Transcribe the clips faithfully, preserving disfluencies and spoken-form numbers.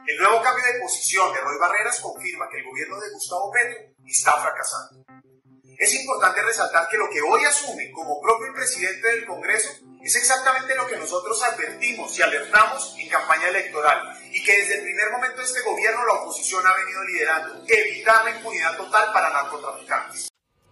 El nuevo cambio de posición de Roy Barreras confirma que el gobierno de Gustavo Petro está fracasando. Es importante resaltar que lo que hoy asume como propio presidente del Congreso es exactamente lo que nosotros advertimos y alertamos en campaña electoral y que desde el primer momento de este gobierno la oposición ha venido liderando: evitar la impunidad total para narcotraficantes.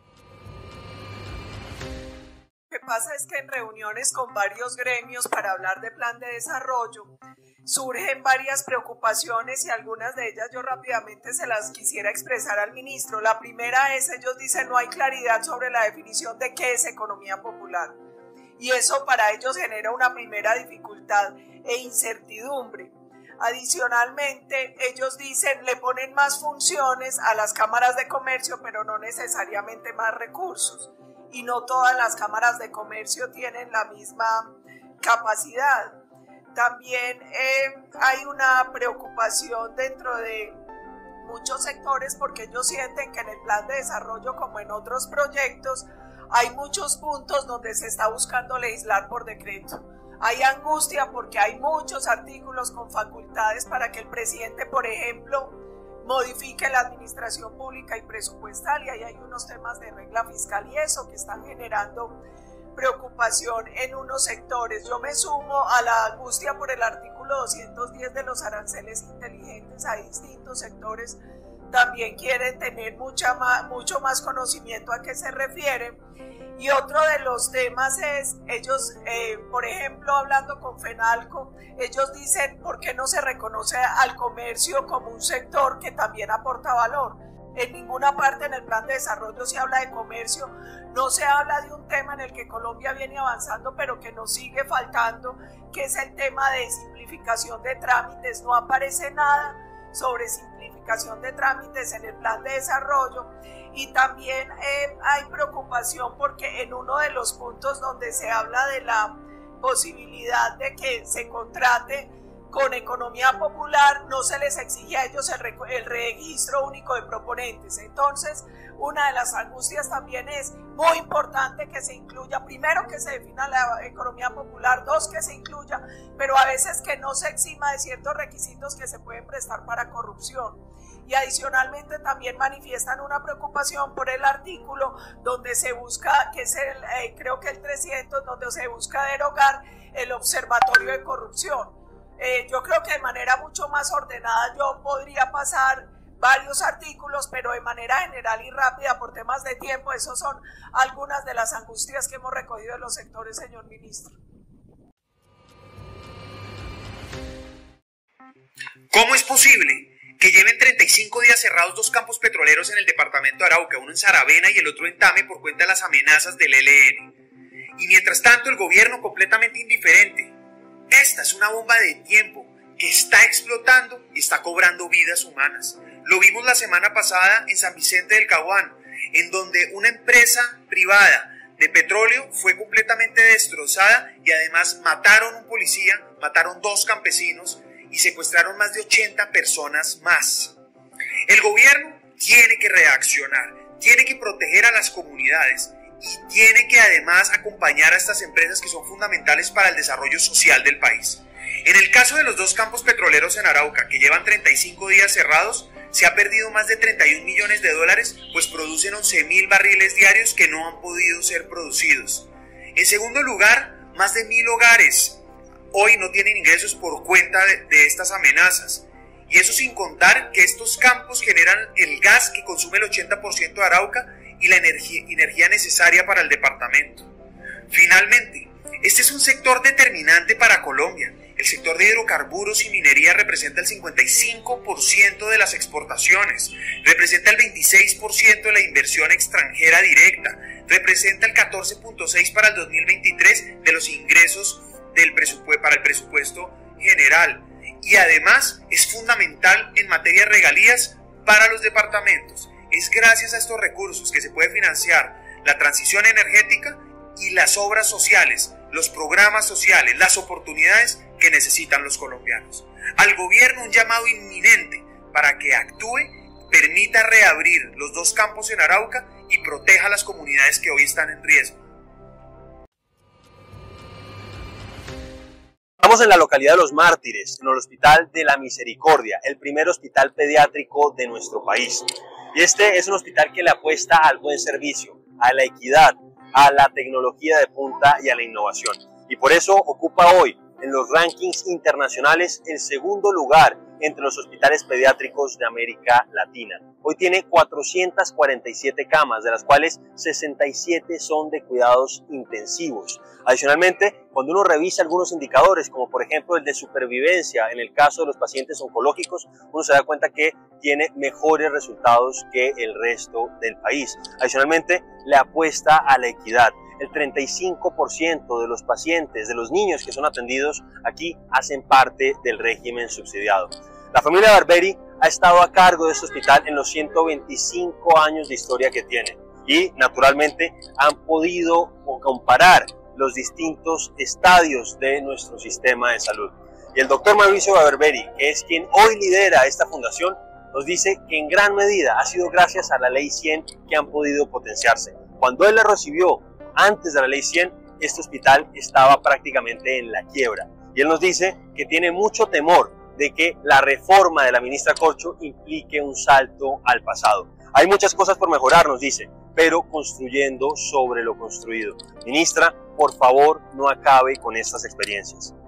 Lo que pasa es que en reuniones con varios gremios para hablar de plan de desarrollo surgen varias preocupaciones y algunas de ellas yo rápidamente se las quisiera expresar al ministro. La primera es, ellos dicen, no hay claridad sobre la definición de qué es economía popular y eso para ellos genera una primera dificultad e incertidumbre. Adicionalmente, ellos dicen, le ponen más funciones a las cámaras de comercio, pero no necesariamente más recursos. Y no todas las cámaras de comercio tienen la misma capacidad. También eh, hay una preocupación dentro de muchos sectores porque ellos sienten que en el plan de desarrollo, como en otros proyectos, hay muchos puntos donde se está buscando legislar por decreto. Hay angustia porque hay muchos artículos con facultades para que el presidente, por ejemplo, modifique la administración pública y presupuestal, y ahí hay unos temas de regla fiscal y eso que están generando preocupación en unos sectores. Yo me sumo a la angustia por el artículo doscientos diez de los aranceles inteligentes. Hay distintos sectores también quieren tener mucha más, mucho más conocimiento a qué se refiere. Y otro de los temas es, ellos, eh, por ejemplo, hablando con FENALCO, ellos dicen, ¿por qué no se reconoce al comercio como un sector que también aporta valor? En ninguna parte en el plan de desarrollo se habla de comercio, no se habla de un tema en el que Colombia viene avanzando, pero que nos sigue faltando, que es el tema de simplificación de trámites. No aparece nada sobre simplificación de trámites en el plan de desarrollo. Y también eh, hay preocupación porque en uno de los puntos donde se habla de la posibilidad de que se contrate con economía popular, no se les exige a ellos el, re el registro único de proponentes. Entonces, una de las angustias también es muy importante que se incluya, primero que se defina la economía popular, dos que se incluya, pero a veces que no se exima de ciertos requisitos que se pueden prestar para corrupción. Y adicionalmente también manifiestan una preocupación por el artículo donde se busca, que es el, eh, creo que el trescientos, donde se busca derogar el observatorio de corrupción. Eh, yo creo que de manera mucho más ordenada yo podría pasar varios artículos, pero de manera general y rápida por temas de tiempo. Esas son algunas de las angustias que hemos recogido de los sectores, señor ministro. ¿Cómo es posible que lleven treinta y cinco días cerrados dos campos petroleros en el departamento de Arauca, uno en Saravena y el otro en Tame, por cuenta de las amenazas del E L N? Y mientras tanto el gobierno completamente indiferente. Esta es una bomba de tiempo que está explotando y está cobrando vidas humanas. Lo vimos la semana pasada en San Vicente del Caguán, en donde una empresa privada de petróleo fue completamente destrozada y además mataron a un policía, mataron dos campesinos y secuestraron más de ochenta personas más. El gobierno tiene que reaccionar, tiene que proteger a las comunidades y tiene que además acompañar a estas empresas que son fundamentales para el desarrollo social del país. En el caso de los dos campos petroleros en Arauca, que llevan treinta y cinco días cerrados, se ha perdido más de treinta y un millones de dólares, pues producen once mil barriles diarios que no han podido ser producidos. En segundo lugar, más de mil hogares hoy no tienen ingresos por cuenta de, de estas amenazas. Y eso sin contar que estos campos generan el gas que consume el ochenta por ciento de Arauca y la energía, energía necesaria para el departamento. Finalmente, este es un sector determinante para Colombia. El sector de hidrocarburos y minería representa el cincuenta y cinco por ciento de las exportaciones, representa el veintiséis por ciento de la inversión extranjera directa, representa el catorce punto seis por ciento para el dos mil veintitrés de los ingresos del presupuesto, para el presupuesto general, y además es fundamental en materia de regalías para los departamentos. Es gracias a estos recursos que se puede financiar la transición energética y las obras sociales, los programas sociales, las oportunidades que necesitan los colombianos. Al gobierno un llamado inminente para que actúe, permita reabrir los dos campos en Arauca y proteja a las comunidades que hoy están en riesgo. Estamos en la localidad de Los Mártires, en el Hospital de la Misericordia, el primer hospital pediátrico de nuestro país. Y este es un hospital que le apuesta al buen servicio, a la equidad, a la tecnología de punta y a la innovación. Y por eso ocupa hoy en los rankings internacionales el segundo lugar entre los hospitales pediátricos de América Latina. Hoy tiene cuatrocientas cuarenta y siete camas, de las cuales sesenta y siete son de cuidados intensivos. Adicionalmente, cuando uno revisa algunos indicadores, como por ejemplo el de supervivencia en el caso de los pacientes oncológicos, uno se da cuenta que tiene mejores resultados que el resto del país. Adicionalmente, le apuesta a la equidad. El treinta y cinco por ciento de los pacientes, de los niños que son atendidos aquí, hacen parte del régimen subsidiado. La familia Barberi ha estado a cargo de este hospital en los ciento veinticinco años de historia que tiene y, naturalmente, han podido comparar los distintos estadios de nuestro sistema de salud. Y el doctor Mauricio Barberi, que es quien hoy lidera esta fundación, nos dice que en gran medida ha sido gracias a la Ley cien que han podido potenciarse. Cuando él la recibió, antes de la Ley cien, este hospital estaba prácticamente en la quiebra. Y él nos dice que tiene mucho temor de que la reforma de la ministra Corcho implique un salto al pasado. Hay muchas cosas por mejorar, nos dice, pero construyendo sobre lo construido. Ministra, por favor, no acabe con estas experiencias.